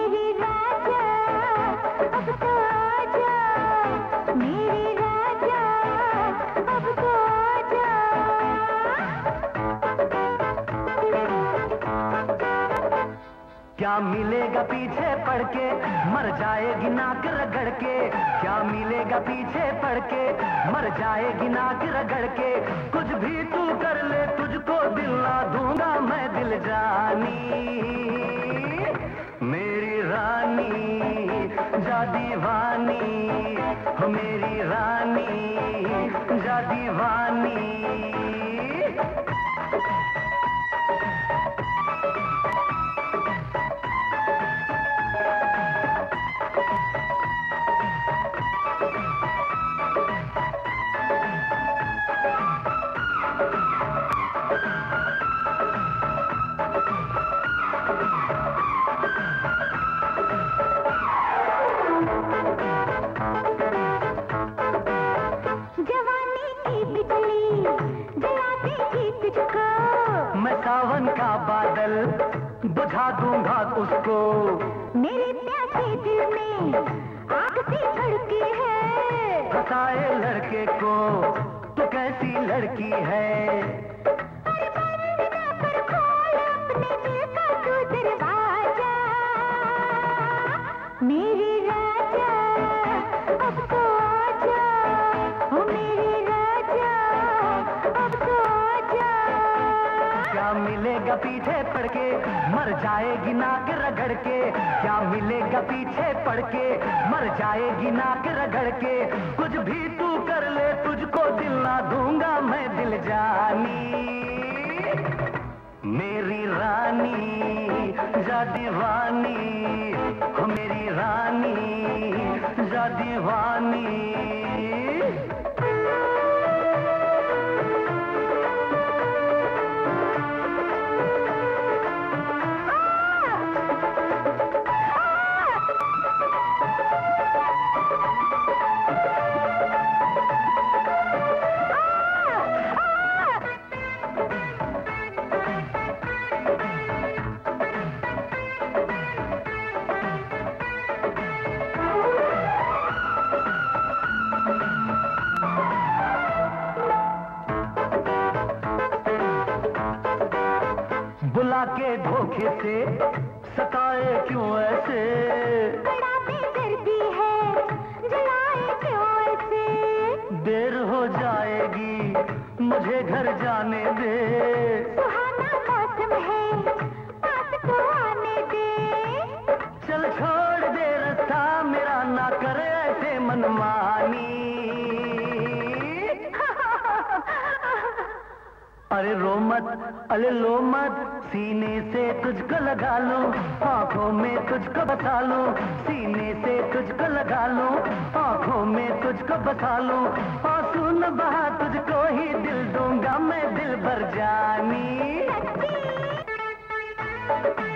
मेरे राजा अब तो आजा, मेरे राजा अब तो आजा। क्या मिलेगा पीछे पड़ के, मर जाएगी नाक रगड़ के। क्या मिलेगा पीछे पड़ के, मर जाएगी नाक रगड़ के। कुछ भी तू कर ले, तुझको दिल ना दूंगा मैं दिल जानी। मेरी रानी जा दीवानी, हो मेरी रानी जा दीवानी। सावन का बादल बुझा दूंगा उसको। मेरे प्यासे दिल में आग सी धड़की है। बताए लड़के को तू कैसी लड़की है। अरे बंद ना कर, खोल अपने दिल का तू दरवाजा। मेरे राजा अब तो आजा, ओ मेरे राजा अब तो आजा। क्या मिलेगा पीछे पड़ के, मर जाएगी नाक रगड़ के। क्या मिलेगा पीछे पड़ के, मर जाएगी नाक रगड़ के। कुछ भी तू कर ले, तुझको दिल ना दूंगा मैं दिल जानी। मेरी रानी जा दीवानी, हो मेरी रानी जा दीवानी। बुला के धोखे से सताए क्यों ऐसे। बड़ा बेदर्दी है, जलाए क्यों ऐसे। देर हो जाएगी मुझे घर जाने दे। सुहाना मौसम है, पास तो आने दे। चल छोड़ दे रास्ता मेरा, ना करे ऐसे मनमानी। अरे रो मत, अरे लो मत, सीने से तुझको लगा लूं, आंखों में तुझको बसा लूं। सीने से तुझको लगा लूं, आंखों में तुझको बसा लूं। आंसू न बहा, तुझको ही दिल दूंगा मैं दिल भर जानी।